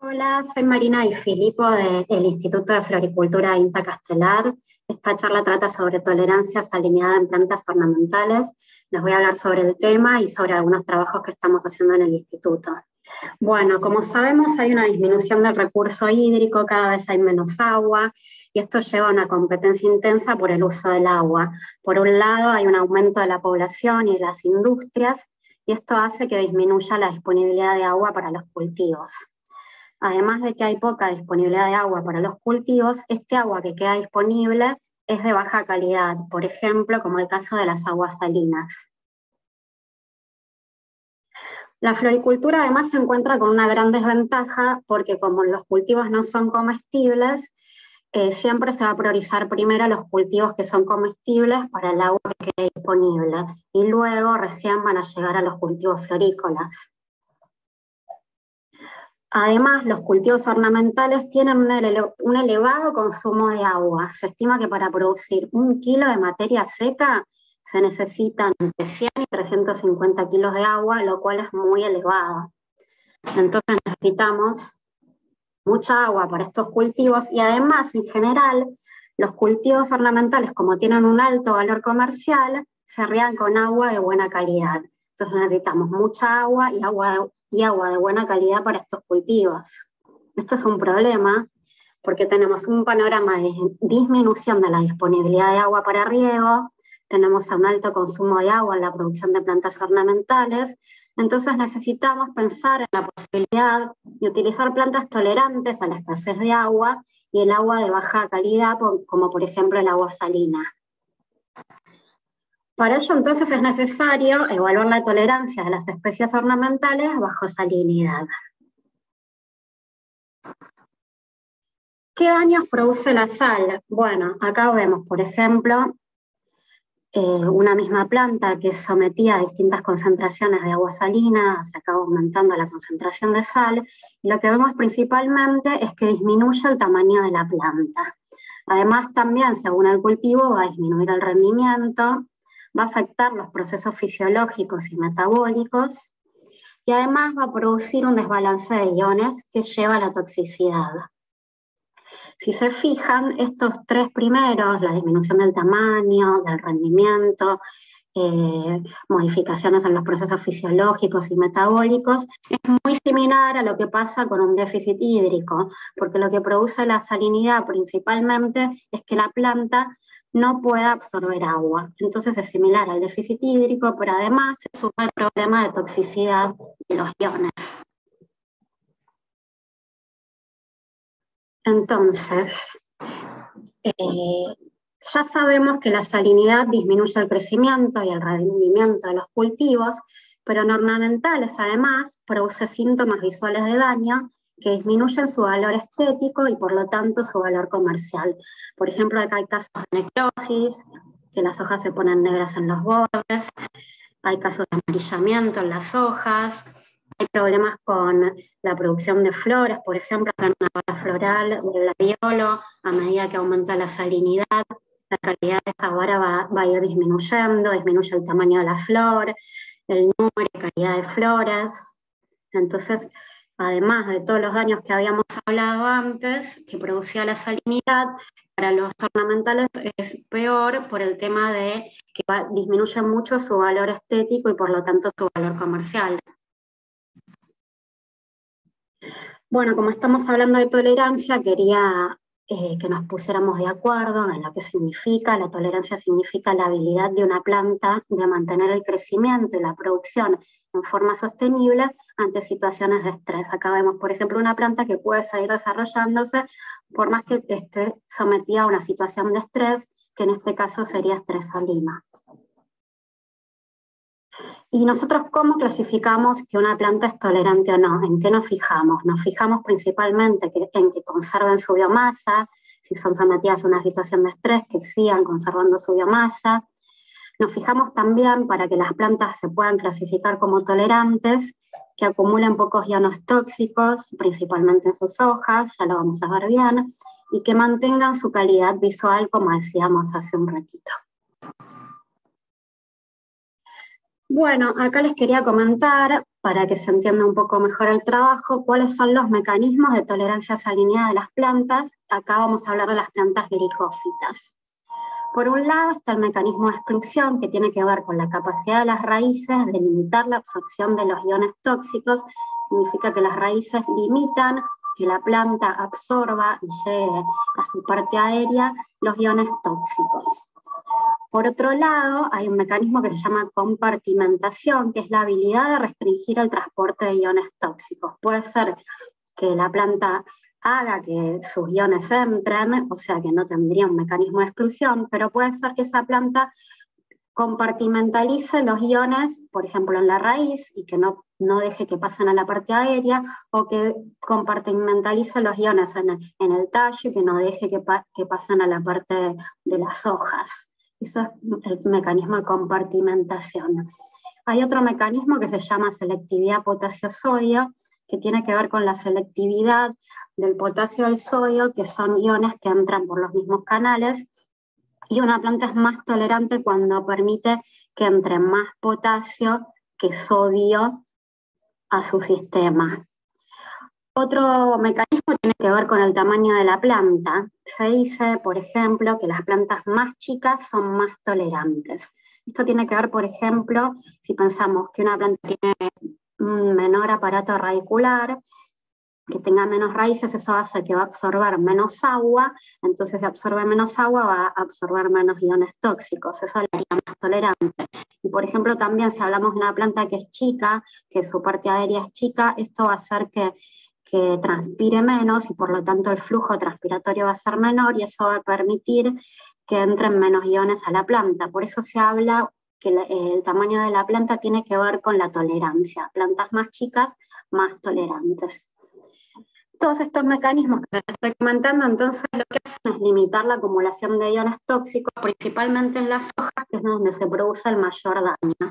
Hola, soy Marina Di Filippo del Instituto de Floricultura INTA Castelar. Esta charla trata sobre tolerancia salinidad en plantas ornamentales. Les voy a hablar sobre el tema y sobre algunos trabajos que estamos haciendo en el instituto. Bueno, como sabemos hay una disminución del recurso hídrico, cada vez hay menos agua y esto lleva a una competencia intensa por el uso del agua. Por un lado hay un aumento de la población y de las industrias y esto hace que disminuya la disponibilidad de agua para los cultivos. Además de que hay poca disponibilidad de agua para los cultivos, este agua que queda disponible es de baja calidad, por ejemplo, como el caso de las aguas salinas. La floricultura además se encuentra con una gran desventaja porque como los cultivos no son comestibles, siempre se va a priorizar primero los cultivos que son comestibles para el agua que quede disponible y luego recién van a llegar a los cultivos florícolas. Además, los cultivos ornamentales tienen un elevado consumo de agua. Se estima que para producir 1 kilo de materia seca se necesitan entre 100 y 350 kilos de agua, lo cual es muy elevado. Entonces necesitamos mucha agua para estos cultivos y además, en general, los cultivos ornamentales, como tienen un alto valor comercial, se riegan con agua de buena calidad. Entonces necesitamos mucha agua y agua de buena calidad para estos cultivos. Esto es un problema porque tenemos un panorama de disminución de la disponibilidad de agua para riego, tenemos un alto consumo de agua en la producción de plantas ornamentales, entonces necesitamos pensar en la posibilidad de utilizar plantas tolerantes a la escasez de agua y el agua de baja calidad, como por ejemplo el agua salina. Para ello entonces es necesario evaluar la tolerancia de las especies ornamentales bajo salinidad. ¿Qué daños produce la sal? Bueno, acá vemos, por ejemplo, una misma planta que es sometida a distintas concentraciones de agua salina, se acaba aumentando la concentración de sal, y lo que vemos principalmente es que disminuye el tamaño de la planta. Además también, según el cultivo, va a disminuir el rendimiento, va a afectar los procesos fisiológicos y metabólicos, y además va a producir un desbalance de iones que lleva a la toxicidad. Si se fijan, estos tres primeros, la disminución del tamaño, del rendimiento, modificaciones en los procesos fisiológicos y metabólicos, es muy similar a lo que pasa con un déficit hídrico, porque lo que produce la salinidad principalmente es que la planta no pueda absorber agua. Entonces es similar al déficit hídrico, pero además se suma el problema de toxicidad de los iones. Entonces, ya sabemos que la salinidad disminuye el crecimiento y el rendimiento de los cultivos, pero en ornamentales además produce síntomas visuales de daño que disminuyen su valor estético y por lo tanto su valor comercial. Por ejemplo, acá hay casos de necrosis, que las hojas se ponen negras en los bordes, hay casos de amarillamiento en las hojas, hay problemas con la producción de flores, por ejemplo, en una vara floral del gladiolo, a medida que aumenta la salinidad, la calidad de esa vara va a ir disminuyendo, disminuye el tamaño de la flor, el número y calidad de flores. Entonces, además de todos los daños que habíamos hablado antes, que producía la salinidad, para los ornamentales es peor por el tema de que disminuye mucho su valor estético y por lo tanto su valor comercial. Bueno, como estamos hablando de tolerancia, quería que nos pusiéramos de acuerdo en lo que significa. La tolerancia significa la habilidad de una planta de mantener el crecimiento y la producción en forma sostenible ante situaciones de estrés. Acá vemos, por ejemplo, una planta que puede seguir desarrollándose por más que esté sometida a una situación de estrés, que en este caso sería estrés salino. ¿Y nosotros cómo clasificamos que una planta es tolerante o no? ¿En qué nos fijamos? Nos fijamos principalmente en que conserven su biomasa, si son sometidas a una situación de estrés, que sigan conservando su biomasa. Nos fijamos también, para que las plantas se puedan clasificar como tolerantes, que acumulen pocos iones tóxicos, principalmente en sus hojas, ya lo vamos a ver bien, y que mantengan su calidad visual, como decíamos hace un ratito. Bueno, acá les quería comentar, para que se entienda un poco mejor el trabajo, cuáles son los mecanismos de tolerancia salinidad de las plantas. Acá vamos a hablar de las plantas glicófitas. Por un lado está el mecanismo de exclusión, que tiene que ver con la capacidad de las raíces de limitar la absorción de los iones tóxicos. Significa que las raíces limitan que la planta absorba y llegue a su parte aérea los iones tóxicos. Por otro lado, hay un mecanismo que se llama compartimentación, que es la habilidad de restringir el transporte de iones tóxicos. Puede ser que la planta haga que sus iones entren, o sea que no tendría un mecanismo de exclusión, pero puede ser que esa planta compartimentalice los iones, por ejemplo, en la raíz, y que no deje que pasen a la parte aérea, o que compartimentalice los iones en el tallo y que no deje que pasen a la parte de las hojas. Eso es el mecanismo de compartimentación. Hay otro mecanismo que se llama selectividad potasio-sodio, que tiene que ver con la selectividad del potasio al sodio, que son iones que entran por los mismos canales, y una planta es más tolerante cuando permite que entre más potasio que sodio a su sistema. Otro mecanismo tiene que ver con el tamaño de la planta. Se dice, por ejemplo, que las plantas más chicas son más tolerantes. Esto tiene que ver, por ejemplo, si pensamos que una planta tiene un menor aparato radicular, que tenga menos raíces, eso hace que va a absorber menos agua, entonces si absorbe menos agua va a absorber menos iones tóxicos, eso la haría más tolerante. Y por ejemplo también si hablamos de una planta que es chica, que su parte aérea es chica, esto va a hacer que transpire menos y por lo tanto el flujo transpiratorio va a ser menor y eso va a permitir que entren menos iones a la planta. Por eso se habla que el tamaño de la planta tiene que ver con la tolerancia. Plantas más chicas, más tolerantes. Todos estos mecanismos que les estoy comentando, entonces lo que hacen es limitar la acumulación de iones tóxicos, principalmente en las hojas, que es donde se produce el mayor daño.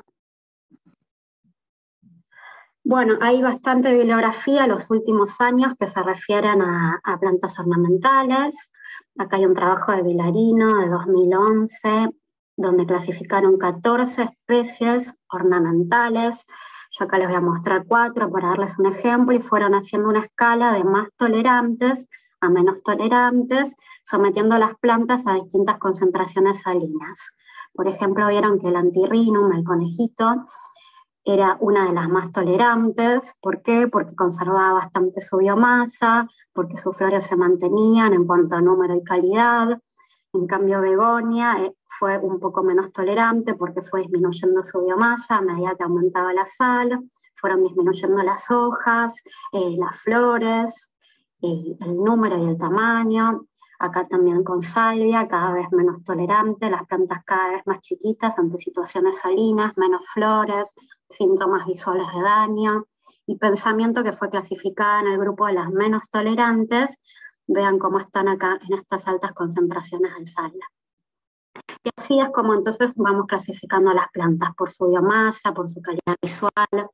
Bueno, hay bastante bibliografía en los últimos años que se refieren a plantas ornamentales. Acá hay un trabajo de Vilarino de 2011, donde clasificaron 14 especies ornamentales. Yo acá les voy a mostrar 4 para darles un ejemplo, y fueron haciendo una escala de más tolerantes a menos tolerantes, sometiendo las plantas a distintas concentraciones salinas. Por ejemplo, vieron que el antirrinum, el conejito, era una de las más tolerantes. ¿Por qué? Porque conservaba bastante su biomasa, porque sus flores se mantenían en cuanto a número y calidad. En cambio, Begonia fue un poco menos tolerante porque fue disminuyendo su biomasa a medida que aumentaba la sal, fueron disminuyendo las hojas, las flores, el número y el tamaño. Acá también con salvia, cada vez menos tolerante, las plantas cada vez más chiquitas ante situaciones salinas, menos flores, síntomas visuales de daño. Y pensamiento, que fue clasificada en el grupo de las menos tolerantes. Vean cómo están acá en estas altas concentraciones de sal. Y así es como entonces vamos clasificando a las plantas por su biomasa, por su calidad visual.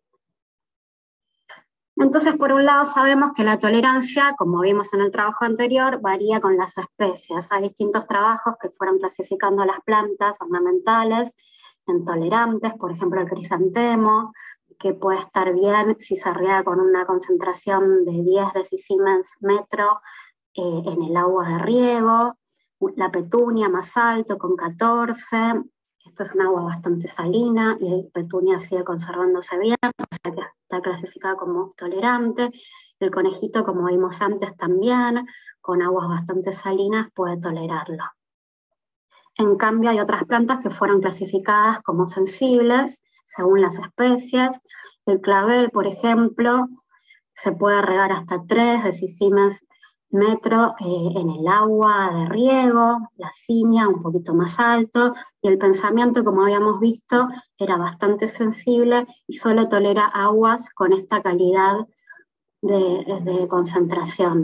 Entonces, por un lado sabemos que la tolerancia, como vimos en el trabajo anterior, varía con las especies. Hay distintos trabajos que fueron clasificando las plantas ornamentales en tolerantes, por ejemplo el crisantemo, que puede estar bien si se riega con una concentración de 10 decisiemens metro en el agua de riego. La petunia más alto con 14, esto es un agua bastante salina y el petunia sigue conservándose bien, o sea que está clasificada como tolerante. El conejito, como vimos antes también, con aguas bastante salinas puede tolerarlo. En cambio hay otras plantas que fueron clasificadas como sensibles según las especies. El clavel, por ejemplo, se puede regar hasta 3 decisiemens metro en el agua de riego, la cinia un poquito más alto, y el pensamiento, como habíamos visto, era bastante sensible y solo tolera aguas con esta calidad de concentración.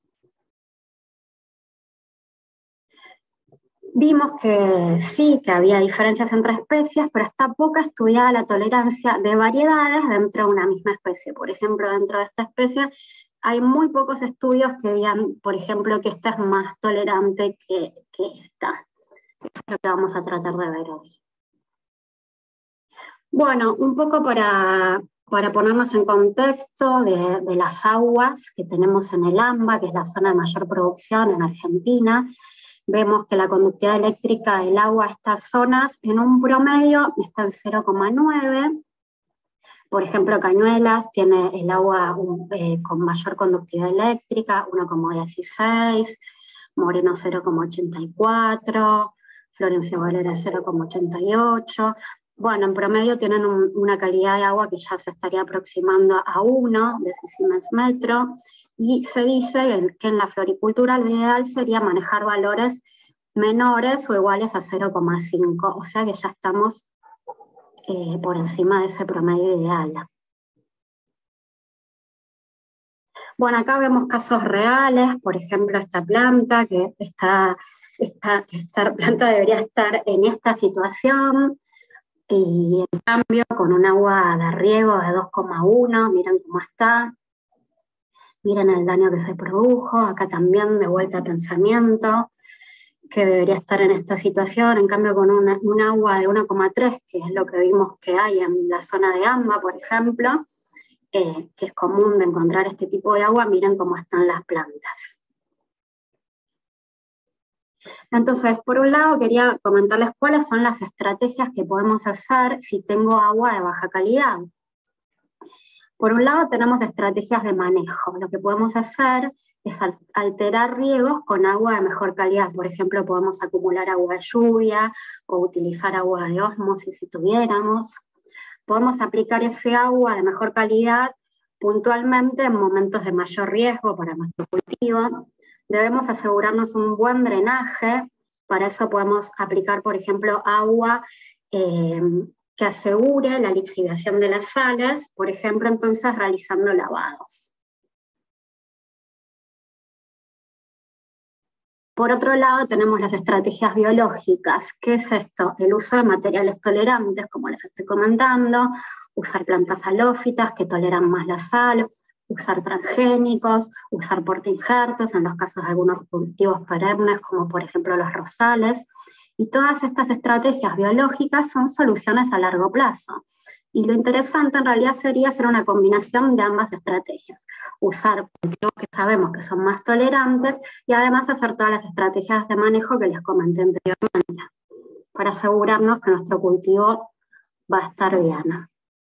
Vimos que sí, que había diferencias entre especies, pero está poca estudiada la tolerancia de variedades dentro de una misma especie. Por ejemplo, dentro de esta especie hay muy pocos estudios que digan, por ejemplo, que esta es más tolerante que esta. Eso es lo que vamos a tratar de ver hoy. Bueno, un poco para ponernos en contexto de las aguas que tenemos en el AMBA, que es la zona de mayor producción en Argentina, vemos que la conductividad eléctrica del agua a estas zonas en un promedio está en 0,9. Por ejemplo, Cañuelas tiene el agua con mayor conductividad eléctrica, 1,16, Moreno 0,84, Florencio Valera 0,88. Bueno, en promedio tienen una calidad de agua que ya se estaría aproximando a 1 decisiemens metro, y se dice que en la floricultura lo ideal sería manejar valores menores o iguales a 0,5, o sea que ya estamos por encima de ese promedio ideal. Bueno, acá vemos casos reales, por ejemplo, esta planta, que esta planta debería estar en esta situación, y en cambio con un agua de riego de 2,1, miren cómo está, miren el daño que se produjo, acá también de vuelta al pensamiento, que debería estar en esta situación, en cambio con un agua de 1,3, que es lo que vimos que hay en la zona de AMBA, por ejemplo, que es común de encontrar este tipo de agua, miren cómo están las plantas. Entonces, por un lado quería comentarles cuáles son las estrategias que podemos hacer si tengo agua de baja calidad. Por un lado tenemos estrategias de manejo. Lo que podemos hacer es alterar riegos con agua de mejor calidad. Por ejemplo, podemos acumular agua de lluvia o utilizar agua de ósmosis si tuviéramos. Podemos aplicar ese agua de mejor calidad puntualmente en momentos de mayor riesgo para nuestro cultivo. Debemos asegurarnos un buen drenaje. Para eso podemos aplicar, por ejemplo, agua que asegure la lixiviación de las sales, por ejemplo, entonces realizando lavados. Por otro lado, tenemos las estrategias biológicas. ¿Qué es esto? El uso de materiales tolerantes, como les estoy comentando, usar plantas halófitas que toleran más la sal, usar transgénicos, usar portainjertos en los casos de algunos cultivos perennes, como por ejemplo los rosales. Y todas estas estrategias biológicas son soluciones a largo plazo. Y lo interesante en realidad sería hacer una combinación de ambas estrategias. Usar cultivos que sabemos que son más tolerantes y además hacer todas las estrategias de manejo que les comenté anteriormente, para asegurarnos que nuestro cultivo va a estar bien.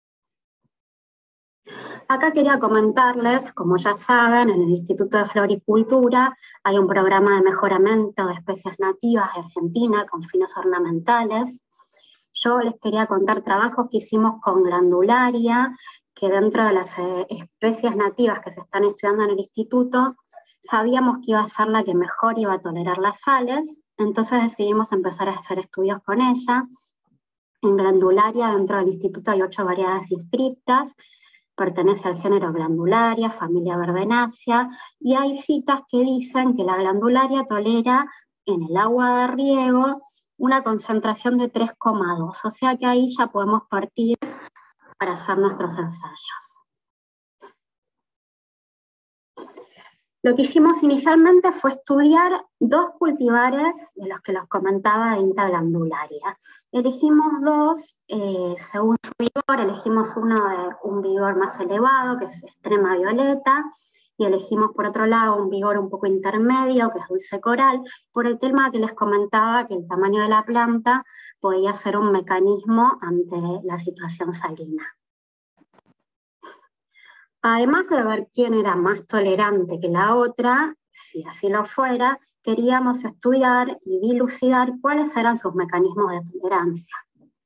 Acá quería comentarles, como ya saben, en el Instituto de Floricultura hay un programa de mejoramiento de especies nativas de Argentina con fines ornamentales. Yo les quería contar trabajos que hicimos con glandularia, que dentro de las especies nativas que se están estudiando en el instituto, sabíamos que iba a ser la que mejor iba a tolerar las sales, entonces decidimos empezar a hacer estudios con ella. En glandularia, dentro del instituto hay 8 variedades inscriptas, pertenece al género glandularia, familia Verbenácea, y hay citas que dicen que la glandularia tolera en el agua de riego una concentración de 3,2, o sea que ahí ya podemos partir para hacer nuestros ensayos. Lo que hicimos inicialmente fue estudiar 2 cultivares de los que los comentaba de INTA glandularia. Elegimos 2 según su vigor, elegimos uno de un vigor más elevado, que es extrema violeta, y elegimos por otro lado un vigor un poco intermedio, que es dulce coral, por el tema que les comentaba que el tamaño de la planta podía ser un mecanismo ante la situación salina. Además de ver quién era más tolerante que la otra, si así lo fuera, queríamos estudiar y dilucidar cuáles eran sus mecanismos de tolerancia.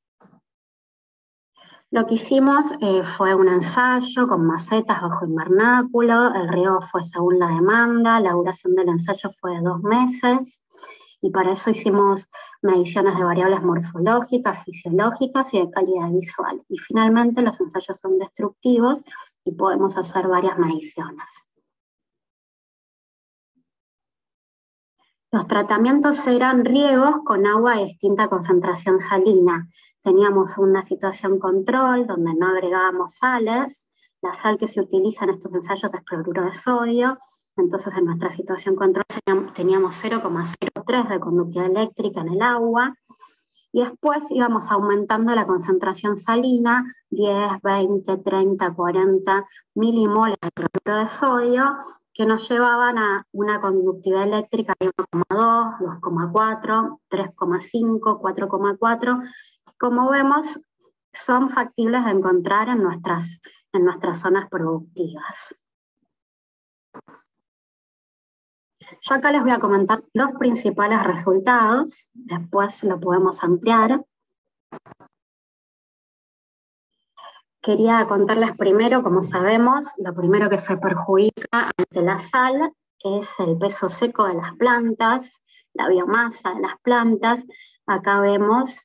Lo que hicimos fue un ensayo con macetas bajo invernáculo, el riego fue según la demanda, la duración del ensayo fue de 2 meses, y para eso hicimos mediciones de variables morfológicas, fisiológicas y de calidad visual. Y finalmente los ensayos son destructivos y podemos hacer varias mediciones. Los tratamientos eran riegos con agua de distinta concentración salina. Teníamos una situación control donde no agregábamos sales. La sal que se utiliza en estos ensayos es cloruro de sodio. Entonces en nuestra situación control teníamos 0,03 de conductividad eléctrica en el agua. y después íbamos aumentando la concentración salina, 10, 20, 30, 40 milimoles de cloruro de sodio, que nos llevaban a una conductividad eléctrica de 1,2, 2,4, 3,5, 4,4. Como vemos, son factibles de encontrar en nuestras zonas productivas. Yo acá les voy a comentar los principales resultados, después lo podemos ampliar. Quería contarles primero, como sabemos, lo primero que se perjudica ante la sal es el peso seco de las plantas, la biomasa de las plantas. Acá vemos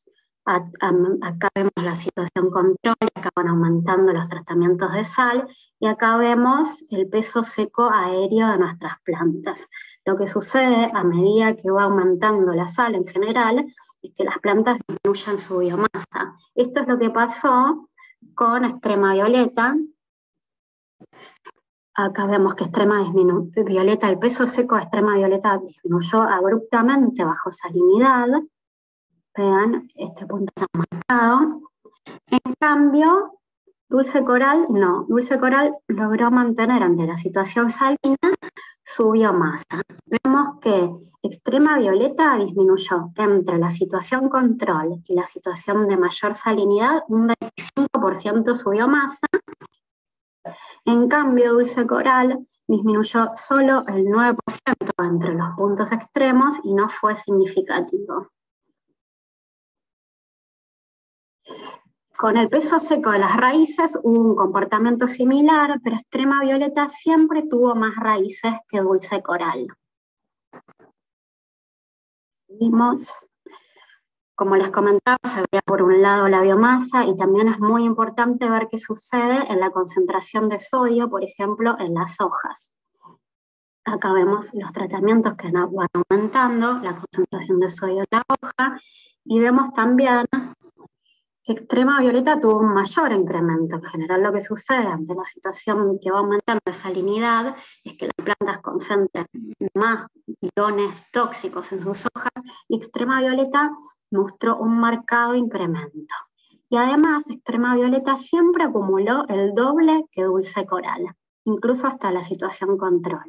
la situación control, acá van aumentando los tratamientos de sal, y acá vemos el peso seco aéreo de nuestras plantas. Lo que sucede a medida que va aumentando la sal en general es que las plantas disminuyen su biomasa. Esto es lo que pasó con extrema violeta. Acá vemos que violeta, el peso seco de extrema violeta disminuyó abruptamente bajo salinidad. Vean, este punto está marcado. En cambio, dulce coral no. Dulce coral logró mantener ante la situación salina su biomasa. Vemos que extrema violeta disminuyó entre la situación control y la situación de mayor salinidad un 25% su biomasa. En cambio, dulce coral disminuyó solo el 9% entre los puntos extremos y no fue significativo. Con el peso seco de las raíces hubo un comportamiento similar, pero extrema violeta siempre tuvo más raíces que dulce coral. Seguimos. Como les comentaba, se veía por un lado la biomasa, y también es muy importante ver qué sucede en la concentración de sodio, por ejemplo, en las hojas. Acá vemos los tratamientos que van aumentando la concentración de sodio en la hoja, y vemos también que extrema violeta tuvo un mayor incremento. En general, lo que sucede ante la situación que va aumentando de salinidad es que las plantas concentran más iones tóxicos en sus hojas, y extrema violeta mostró un marcado incremento. Y además, extrema violeta siempre acumuló el doble que dulce coral, incluso hasta la situación control.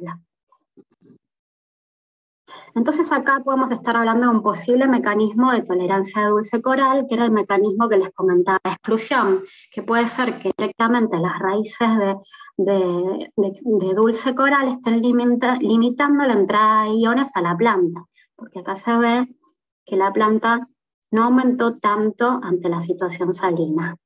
Entonces acá podemos estar hablando de un posible mecanismo de tolerancia de dulce coral, que era el mecanismo que les comentaba de exclusión, que puede ser que directamente las raíces de dulce coral estén limitando la entrada de iones a la planta, porque acá se ve que la planta no aumentó tanto ante la situación salina.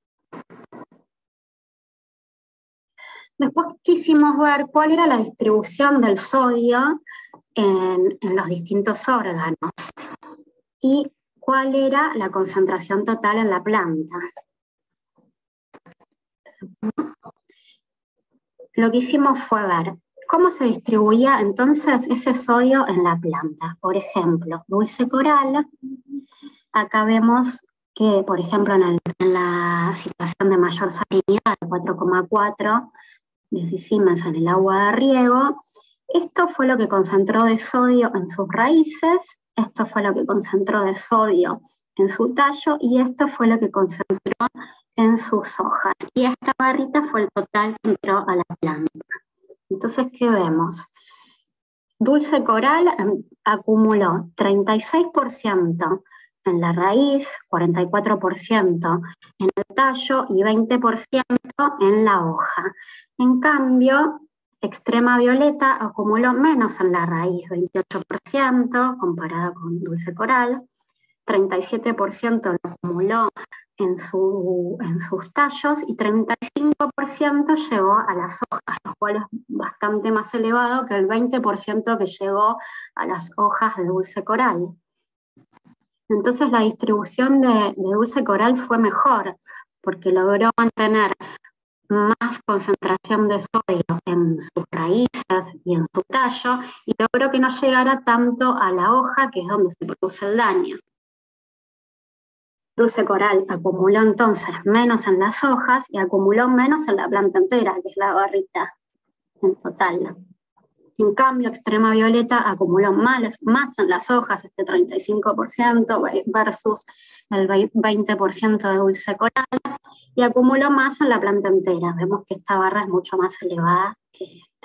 Después quisimos ver cuál era la distribución del sodio en los distintos órganos y cuál era la concentración total en la planta. Lo que hicimos fue ver cómo se distribuía entonces ese sodio en la planta. Por ejemplo, dulce coral, acá vemos que, por ejemplo, en la situación de mayor salinidad, 4,4 decisiemens en el agua de riego, esto fue lo que concentró de sodio en sus raíces, esto fue lo que concentró de sodio en su tallo, y esto fue lo que concentró en sus hojas. Y esta barrita fue el total que entró a la planta. Entonces, ¿qué vemos? Dulce coral acumuló 36% en la raíz, 44% en el tallo y 20% en la hoja. En cambio, extrema violeta acumuló menos en la raíz, 28% comparado con dulce coral, 37% lo acumuló en sus tallos y 35% llegó a las hojas, lo cual es bastante más elevado que el 20% que llegó a las hojas de dulce coral. Entonces la distribución de dulce coral fue mejor, porque logró mantener más concentración de sodio en sus raíces y en su tallo, y logró que no llegara tanto a la hoja, que es donde se produce el daño. Dulce coral acumuló entonces menos en las hojas y acumuló menos en la planta entera, que es la barrita en total. En cambio, extrema violeta acumuló más en las hojas, este 35% versus el 20% de dulce coral, y acumuló más en la planta entera. Vemos que esta barra es mucho más elevada que esta.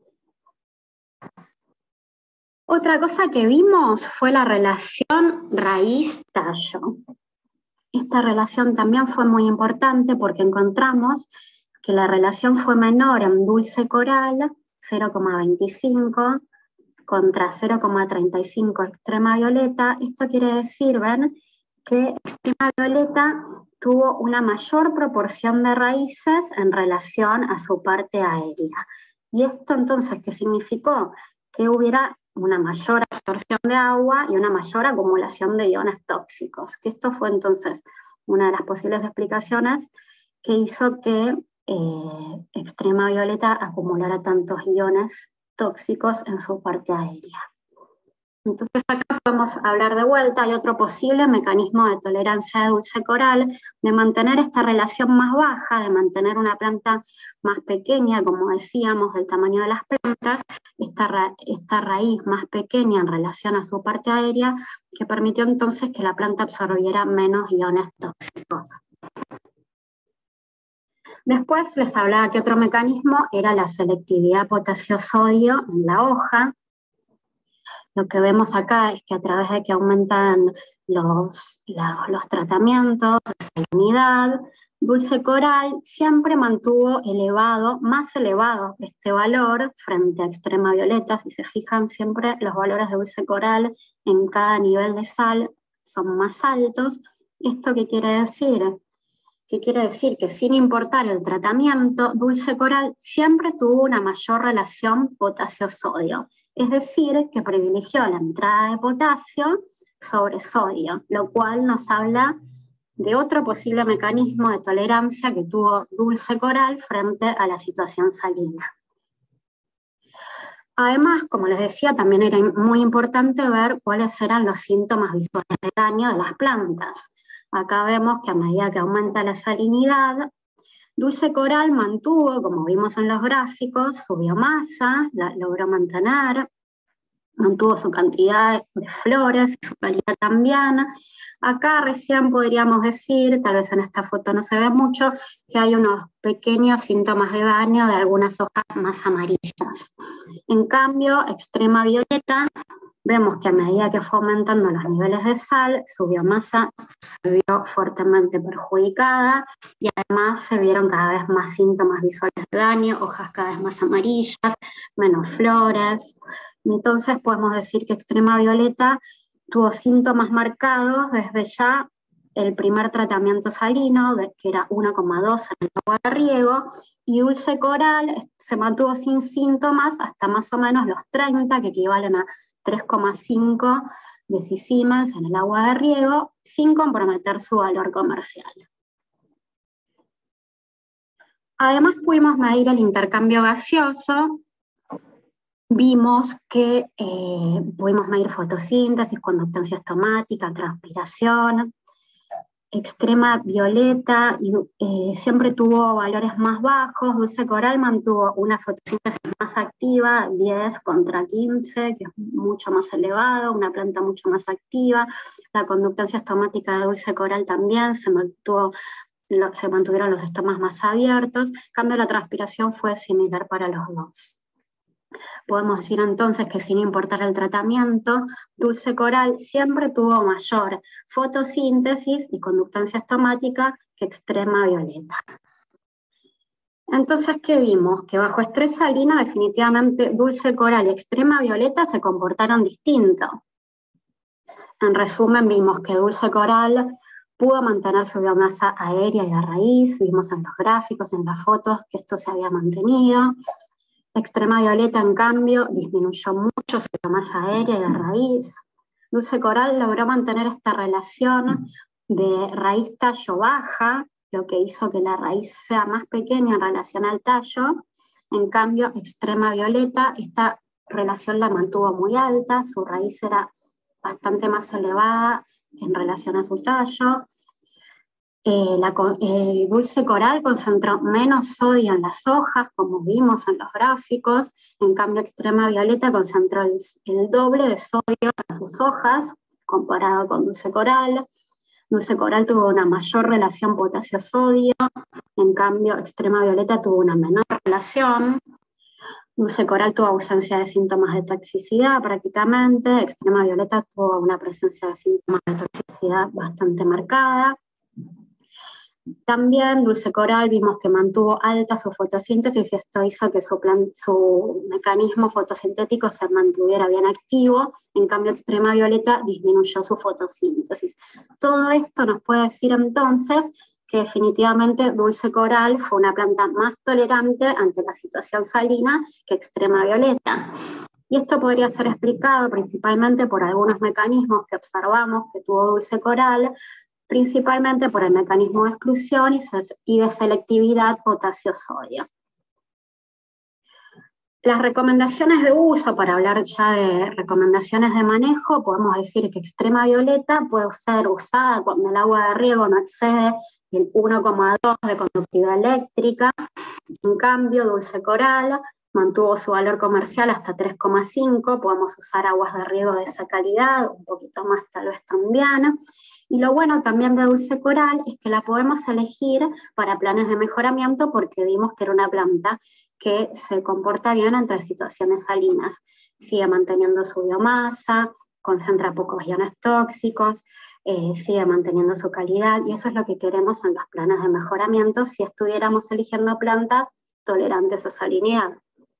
Otra cosa que vimos fue la relación raíz-tallo. Esta relación también fue muy importante porque encontramos que la relación fue menor en dulce coral, 0,25, contra 0,35 extrema violeta. Esto quiere decir, ven, que extrema violeta tuvo una mayor proporción de raíces en relación a su parte aérea. ¿Y esto entonces qué significó? Que hubiera una mayor absorción de agua y una mayor acumulación de iones tóxicos. Que esto fue entonces una de las posibles explicaciones que hizo que extrema violeta acumulara tantos iones tóxicos en su parte aérea. Entonces acá podemos hablar de vuelta, hay otro posible mecanismo de tolerancia de dulce coral, de mantener esta relación más baja, de mantener una planta más pequeña, como decíamos, del tamaño de las plantas, esta raíz más pequeña en relación a su parte aérea, que permitió entonces que la planta absorbiera menos iones tóxicos. Después les hablaba que otro mecanismo era la selectividad potasio-sodio en la hoja. Lo que vemos acá es que a través de que aumentan los tratamientos de salinidad, dulce coral siempre mantuvo más elevado este valor frente a extrema violeta. Si se fijan, siempre los valores de dulce coral en cada nivel de sal son más altos. ¿Esto qué quiere decir? ¿Qué quiere decir? Que sin importar el tratamiento, dulce coral siempre tuvo una mayor relación potasio-sodio. Es decir, que privilegió la entrada de potasio sobre sodio, lo cual nos habla de otro posible mecanismo de tolerancia que tuvo dulce coral frente a la situación salina. Además, como les decía, también era muy importante ver cuáles eran los síntomas visuales de daño de las plantas. Acá vemos que a medida que aumenta la salinidad, dulce coral mantuvo, como vimos en los gráficos, su biomasa, la logró mantener, mantuvo su cantidad de flores y su calidad también. Acá recién podríamos decir, tal vez en esta foto no se ve mucho, que hay unos pequeños síntomas de daño de algunas hojas más amarillas. En cambio, extrema violeta, vemos que a medida que fue aumentando los niveles de sal, su biomasa se vio fuertemente perjudicada y además se vieron cada vez más síntomas visuales de daño, hojas cada vez más amarillas, menos flores. Entonces podemos decir que extrema violeta tuvo síntomas marcados desde ya el primer tratamiento salino, que era 1,2 en el agua de riego, y dulce coral se mantuvo sin síntomas hasta más o menos los 30, que equivalen a 3,5 decisiemens en el agua de riego, sin comprometer su valor comercial. Además pudimos medir el intercambio gaseoso. Vimos que pudimos medir fotosíntesis, conductancia estomática, transpiración. Extrema violeta siempre tuvo valores más bajos. Dulce coral mantuvo una fotosíntesis más activa, 10 contra 15, que es mucho más elevado, una planta mucho más activa. La conductancia estomática de dulce coral también se mantuvieron los estomas más abiertos. En cambio, la transpiración fue similar para los dos. Podemos decir entonces que sin importar el tratamiento, dulce coral siempre tuvo mayor fotosíntesis y conductancia estomática que extrema violeta. Entonces, ¿qué vimos? Que bajo estrés salino definitivamente dulce coral y extrema violeta se comportaron distinto. En resumen, vimos que dulce coral pudo mantener su biomasa aérea y de raíz, vimos en los gráficos, en las fotos, que esto se había mantenido. Extrema violeta, en cambio, disminuyó mucho su biomasa aérea y de raíz. Dulce coral logró mantener esta relación de raíz-tallo baja, lo que hizo que la raíz sea más pequeña en relación al tallo. En cambio, extrema violeta, esta relación la mantuvo muy alta, su raíz era bastante más elevada en relación a su tallo. Dulce coral concentró menos sodio en las hojas, como vimos en los gráficos. En cambio, extrema violeta concentró el doble de sodio en sus hojas, comparado con dulce coral. Dulce coral tuvo una mayor relación potasio-sodio, en cambio, extrema violeta tuvo una menor relación. Dulce coral tuvo ausencia de síntomas de toxicidad prácticamente, extrema violeta tuvo una presencia de síntomas de toxicidad bastante marcada. También dulce coral vimos que mantuvo alta su fotosíntesis y esto hizo que su mecanismo fotosintético se mantuviera bien activo, en cambio extrema violeta disminuyó su fotosíntesis. Todo esto nos puede decir entonces que definitivamente dulce coral fue una planta más tolerante ante la situación salina que extrema violeta. Y esto podría ser explicado principalmente por algunos mecanismos que observamos que tuvo dulce coral, principalmente por el mecanismo de exclusión y de selectividad potasio-sodio. Las recomendaciones de uso, para hablar ya de recomendaciones de manejo, podemos decir que extrema violeta puede ser usada cuando el agua de riego no excede el 1,2 de conductividad eléctrica. En cambio, dulce coral mantuvo su valor comercial hasta 3,5, podemos usar aguas de riego de esa calidad, un poquito más tal vez también. Y lo bueno también de dulce coral es que la podemos elegir para planes de mejoramiento porque vimos que era una planta que se comporta bien entre situaciones salinas. Sigue manteniendo su biomasa, concentra pocos iones tóxicos, sigue manteniendo su calidad, y eso es lo que queremos en los planes de mejoramiento si estuviéramos eligiendo plantas tolerantes a salinidad.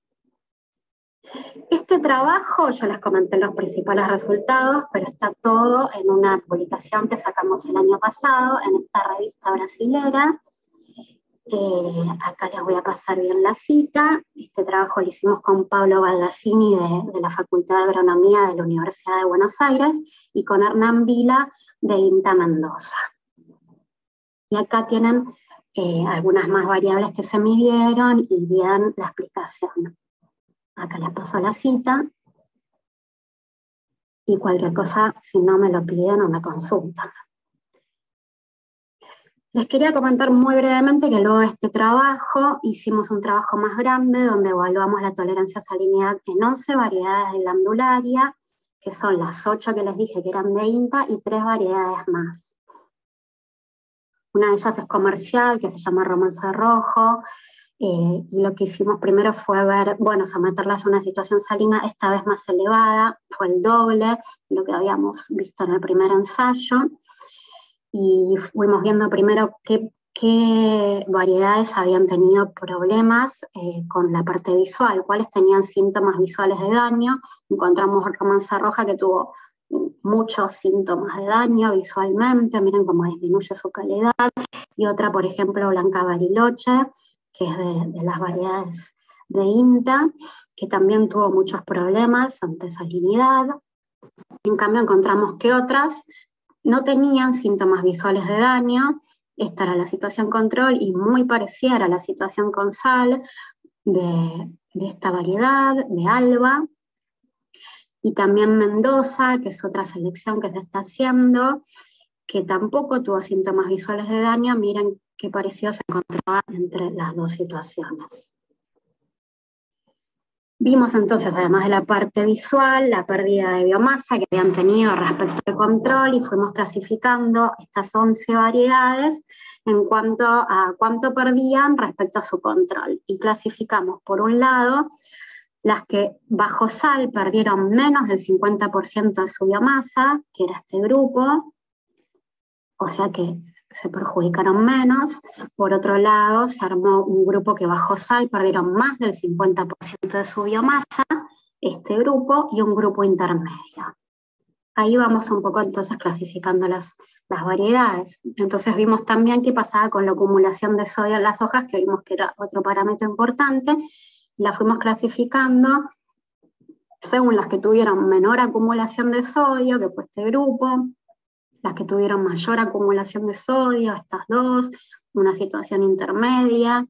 Este trabajo, yo les comenté los principales resultados, pero está todo en una publicación que sacamos el año pasado en esta revista brasilera. Acá les voy a pasar bien la cita. Este trabajo lo hicimos con Pablo Baldassini de la Facultad de Agronomía de la Universidad de Buenos Aires y con Hernán Vila de INTA Mendoza. Y acá tienen algunas más variables que se midieron y bien la explicación. Acá les paso la cita, y cualquier cosa, si no me lo piden o me consultan. Les quería comentar muy brevemente que luego de este trabajo hicimos un trabajo más grande donde evaluamos la tolerancia a salinidad en 11 variedades de glandularia, que son las 8 que les dije que eran de INTA y 3 variedades más. Una de ellas es comercial, que se llama romance rojo, y lo que hicimos primero fue ver, bueno, someterlas a una situación salina esta vez más elevada, fue el doble de lo que habíamos visto en el primer ensayo, y fuimos viendo primero qué variedades habían tenido problemas con la parte visual, cuáles tenían síntomas visuales de daño. Encontramos romance roja que tuvo muchos síntomas de daño visualmente, miren cómo disminuye su calidad, y otra, por ejemplo, blanca bariloche, que es de las variedades de INTA, que también tuvo muchos problemas ante salinidad. En cambio, encontramos que otras no tenían síntomas visuales de daño. Esta era la situación control y muy parecida a la situación con sal de esta variedad, de Alba. Y también Mendoza, que es otra selección que se está haciendo, que tampoco tuvo síntomas visuales de daño. Miren qué parecido se encontraba entre las dos situaciones. Vimos entonces, además de la parte visual, la pérdida de biomasa que habían tenido respecto al control, y fuimos clasificando estas 11 variedades en cuanto a cuánto perdían respecto a su control. Y clasificamos, por un lado, las que bajo sal perdieron menos del 50% de su biomasa, que era este grupo, o sea que se perjudicaron menos. Por otro lado, se armó un grupo que bajo sal perdieron más del 50% de su biomasa, este grupo, y un grupo intermedio. Ahí vamos un poco entonces clasificando las variedades. Entonces vimos también qué pasaba con la acumulación de sodio en las hojas, que vimos que era otro parámetro importante. La fuimos clasificando según las que tuvieron menor acumulación de sodio, que fue este grupo, las que tuvieron mayor acumulación de sodio, estas dos, una situación intermedia.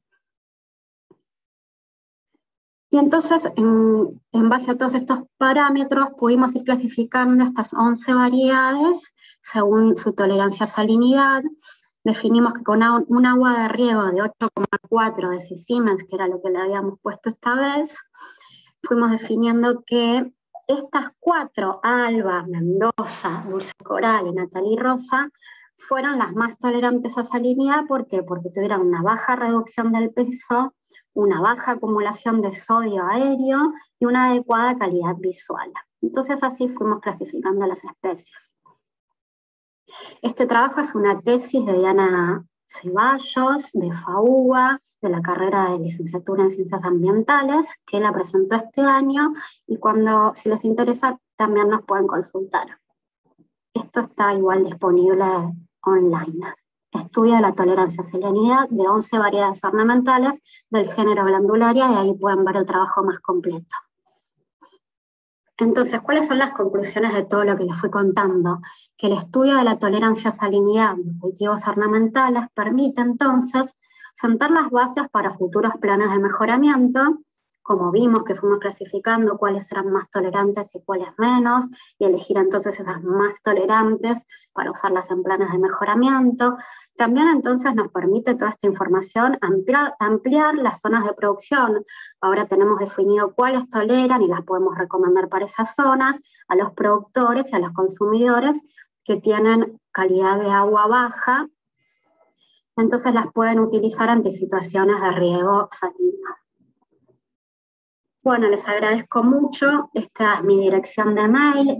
Y entonces, en base a todos estos parámetros, pudimos ir clasificando estas 11 variedades según su tolerancia a salinidad. Definimos que con un agua de riego de 8,4 decisiemens, que era lo que le habíamos puesto esta vez, fuimos definiendo que estas 4, Alba, Mendoza, Dulce Coral y Natalie Rosa, fueron las más tolerantes a salinidad. ¿Por qué? Porque tuvieron una baja reducción del peso, una baja acumulación de sodio aéreo y una adecuada calidad visual. Entonces así fuimos clasificando las especies. Este trabajo es una tesis de Diana Ceballos, de FAUBA, de la carrera de licenciatura en Ciencias Ambientales, que la presentó este año, y si les interesa también nos pueden consultar. Esto está igual disponible online. Estudio de la tolerancia a salinidad de 11 variedades ornamentales del género Glandularia, y ahí pueden ver el trabajo más completo. Entonces, ¿cuáles son las conclusiones de todo lo que les fui contando? Que el estudio de la tolerancia a salinidad de cultivos ornamentales permite entonces sentar las bases para futuros planes de mejoramiento, como vimos que fuimos clasificando cuáles eran más tolerantes y cuáles menos, y elegir entonces esas más tolerantes para usarlas en planes de mejoramiento. También entonces nos permite toda esta información ampliar las zonas de producción. Ahora tenemos definido cuáles toleran y las podemos recomendar para esas zonas a los productores y a los consumidores que tienen calidad de agua baja. Entonces las pueden utilizar ante situaciones de riego salino. Bueno, les agradezco mucho. Esta es mi dirección de mail,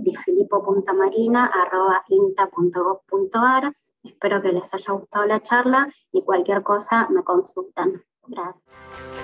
difilippo.marina@inta.gov.ar. Espero que les haya gustado la charla y cualquier cosa me consultan. Gracias.